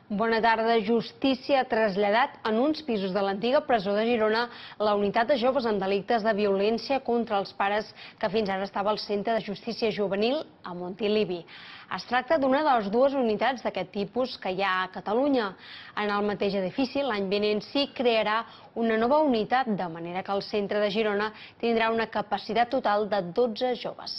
Bona tarda. Justícia ha traslladat en uns pisos de l'antiga presó de Girona la unitat de joves en delictes de violència contra els pares que fins ara estava al Centre de Justícia Juvenil a Montilivi. Es tracta d'una de les dues unitats d'aquest tipus que hi ha a Catalunya. En el mateix edifici, l'any vinent s'hi crearà una nova unitat, de manera que el centre de Girona tindrà una capacitat total de 12 joves.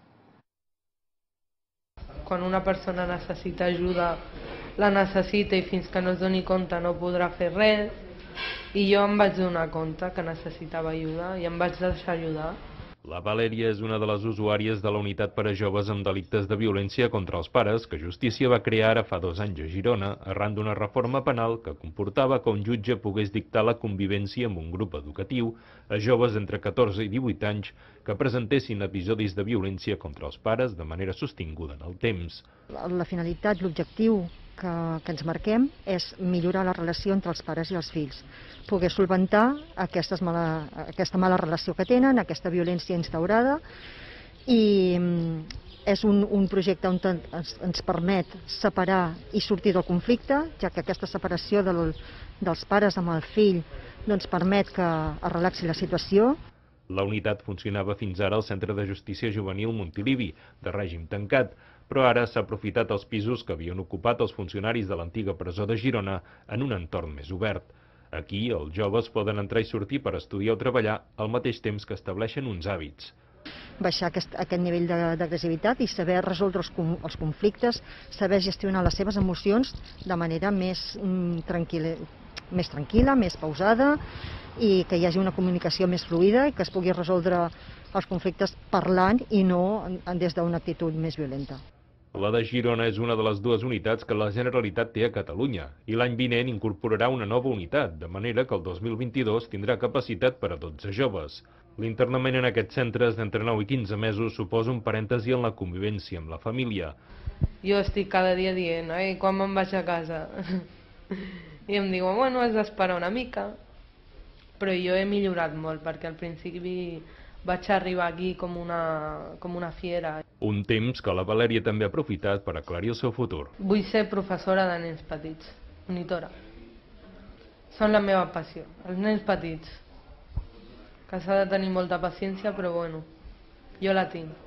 Quan una persona necessita ajuda, la necessita i fins que no es doni compte no podrà fer res. I jo em vaig donar compte que necessitava ajuda i em vaig deixar ajudar. La Valèria és una de les usuàries de la unitat per a joves amb delictes de violència contra els pares que Justícia va crear ara fa 2 anys a Girona arran d'una reforma penal que comportava que un jutge pogués dictar la convivència amb un grup educatiu a joves entre 14 i 18 anys que presentessin episodis de violència contra els pares de manera sostinguda en el temps. La finalitat, l'objectiu que ens marquem és millorar la relació entre els pares i els fills, poder solventar aquesta mala relació que tenen, aquesta violència instaurada, i és un projecte on ens permet separar i sortir del conflicte, ja que aquesta separació dels pares amb el fill permet que es relaxi la situació. La unitat funcionava fins ara al Centre de Justícia Juvenil Montilivi, de règim tancat, però ara s'ha aprofitat els pisos que havien ocupat els funcionaris de l'antiga presó de Girona en un entorn més obert. Aquí els joves poden entrar i sortir per estudiar o treballar al mateix temps que estableixen uns hàbits. Baixar aquest nivell d'agressivitat i saber resoldre els conflictes, saber gestionar les seves emocions de manera més tranquil·la, més pausada, i que hi hagi una comunicació més fluida i que es pugui resoldre els conflictes parlant i no des d'una actitud més violenta. La de Girona és una de les dues unitats que la Generalitat té a Catalunya i l'any vinent incorporarà una nova unitat, de manera que el 2022 tindrà capacitat per a 12 joves. L'internament en aquests centres d'entre 9 i 15 mesos suposa un parèntesi en la convivència amb la família. Jo estic cada dia dient, quan me'n vaig a casa? I em diuen, bueno, has d'esperar una mica. Però jo he millorat molt, perquè al principi vaig arribar aquí com una fiera. Un temps que la Valèria també ha aprofitat per aclarir el seu futur. Vull ser professora de nens petits, monitora. Són la meva passió, els nens petits. Que s'ha de tenir molta paciència, però bueno, jo la tinc.